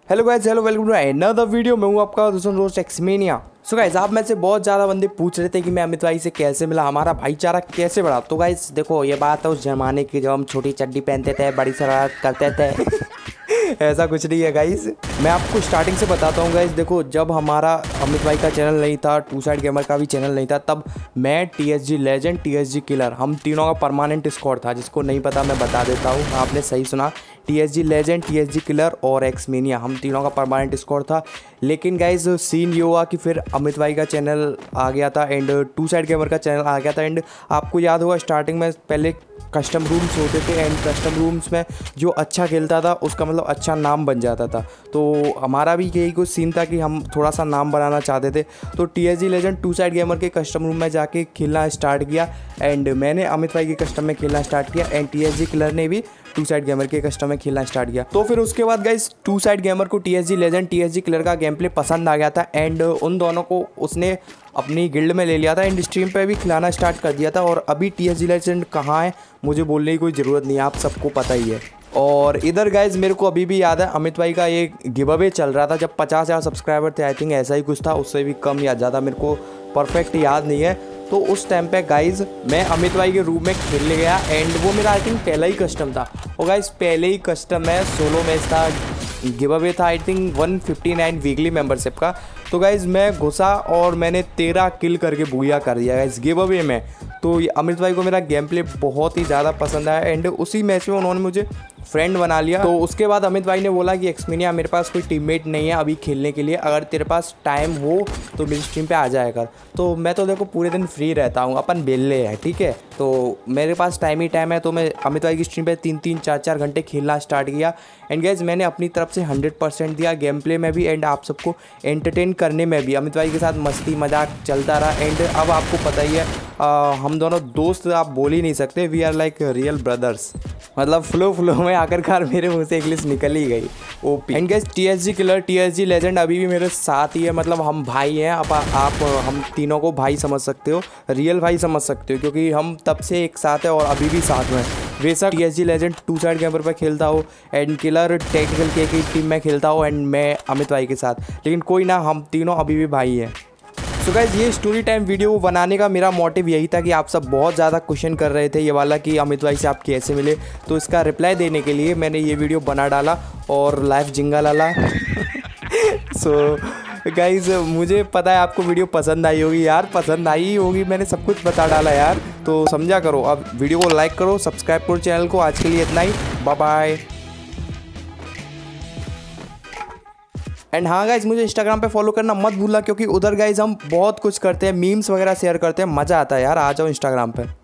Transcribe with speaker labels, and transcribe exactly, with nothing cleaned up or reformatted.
Speaker 1: Hello guys, hello welcome to another video. मैं हूँ आपका दोस्त रोस्ट एक्समेनिया। सो गाइस, आप में से बहुत ज़्यादा बंदे पूछ रहे थे कि मैं अमित भाई से कैसे मिला, हमारा भाईचारा कैसे बढ़ा। तो गाइस देखो, ये बात है उस जमाने की जब हम छोटी चड्डी पहनते थे, बड़ी शरारत करते थे। ऐसा कुछ नहीं है गाइस, मैं आपको स्टार्टिंग से बताता हूँ गाइस। देखो, जब हमारा अमित भाई का चैनल नहीं था, टू साइड गेमर का भी चैनल नहीं था, तब मैं, टीएसजी लेजेंड, टीएसजी किलर, हम तीनों का परमानेंट स्क्वाड था। जिसको नहीं पता मैं बता देता हूँ, आपने सही सुना, टीएसजी लेजेंड, टीएसजी किलर और एक्समेनिया, हम तीनों का परमानेंट स्क्वाड था। लेकिन गाइस सीन ये हुआ कि फिर अमित भाई का चैनल आ गया था एंड टू साइड गेमर का चैनल आ गया था। एंड आपको याद होगा स्टार्टिंग में पहले कस्टम रूम्स होते थे एंड कस्टम रूम्स में जो अच्छा खेलता था उसका मतलब अच्छा नाम बन जाता था। तो हमारा भी यही कुछ सीन था कि हम थोड़ा सा नाम बनाना चाहते थे। तो TSG legend two side gamer के कस्टम रूम में जाके खेलना स्टार्ट किया एंड मैंने अमित भाई के कस्टम में खेलना स्टार्ट किया एंड टीएसजी किलर ने भी टू साइड गेमर के कस्टम में खेलना स्टार्ट किया। तो फिर उसके बाद गाइस टू साइड गेमर को टीएसजी लेजेंड, टीएसजी किलर का गेम प्ले पसंद आ गया था एंड उन दोनों को उसने अपनी गिल्ड में ले लिया था एंड स्ट्रीम पे भी खिलाना स्टार्ट कर दिया था। और अभी टीएसजी लेजेंड कहाँ है मुझे बोलने की कोई ज़रूरत नहीं है, आप सबको पता ही है। और इधर गाइज मेरे को अभी भी याद है अमित भाई का ये गिव अवे चल रहा था जब पचास हज़ार सब्सक्राइबर थे, आई थिंक ऐसा ही कुछ था, उससे भी कम या ज़्यादा मेरे को परफेक्ट याद नहीं है। तो उस टाइम पे गाइज मैं अमित भाई के रूम में खेलने गया एंड वो मेरा आई थिंक पहला ही कस्टम था। और गाइज पहले ही कस्टम है, सोलो मैच था, गिव अवे था I think one fifty nine weekly membership का। तो गाइज मैं घुसा और मैंने तेरह किल करके बूया कर दिया गाइज गिव अवे में। तो अमित भाई को मेरा गेम प्ले बहुत ही ज़्यादा पसंद आया एंड उसी मैच में उन्होंने मुझे फ्रेंड बना लिया। तो उसके बाद अमित भाई ने बोला कि एक्समेनिया मेरे पास कोई टीममेट नहीं है अभी खेलने के लिए, अगर तेरे पास टाइम हो तो मेरी स्ट्रीम पे आ जाया कर। तो मैं तो देखो पूरे दिन फ्री रहता हूँ, अपन बेल्ले हैं, ठीक है, तो मेरे पास टाइम ही टाइम है। तो मैं अमित भाई की स्ट्रीम पे तीन तीन चार चार घंटे खेलना स्टार्ट किया एंड गाइस मैंने अपनी तरफ से हंड्रेड परसेंट दिया गेम प्ले में भी एंड आप सबको एंटरटेन करने में भी। अमित भाई के साथ मस्ती मजाक चलता रहा एंड अब आपको पता ही है आ, हम दोनों दोस्त आप बोल ही नहीं सकते, we are like real brothers. मतलब फ्लो फ्लो में आखिरकार मेरे मुंह से इंग्लिश निकल ही गई OP. And guys TSG killer, TSG legend अभी भी मेरे साथ ही है, मतलब हम भाई हैं। अब आप हम तीनों को भाई समझ सकते हो, रियल भाई समझ सकते हो, क्योंकि हम तब से एक साथ है और अभी भी साथ में। बेशक TSG legend two side gamer पर खेलता हो एंड किलर टेक्निकल के की टीम में खेलता हो एंड मैं अमित भाई के साथ, लेकिन कोई ना, हम तीनों अभी भी भाई हैं। सो गाइस ये स्टोरी टाइम वीडियो बनाने का मेरा मोटिव यही था कि आप सब बहुत ज़्यादा क्वेश्चन कर रहे थे ये वाला कि अमित भाई से आप कैसे मिले, तो इसका रिप्लाई देने के लिए मैंने ये वीडियो बना डाला और लाइव जिंगा लाला। सो गाइस मुझे पता है आपको वीडियो पसंद आई होगी यार, पसंद आई होगी, मैंने सब कुछ बता डाला यार, तो समझा करो। अब वीडियो को लाइक करो, सब्सक्राइब करो चैनल को। आज के लिए इतना ही, बाय बाय। एंड हाँ गाइज मुझे इंस्टाग्राम पे फॉलो करना मत भूलना, क्योंकि उधर गाइज हम बहुत कुछ करते हैं, मीम्स वगैरह शेयर करते हैं, मज़ा आता है यार। आ जाओ इंस्टाग्राम पे।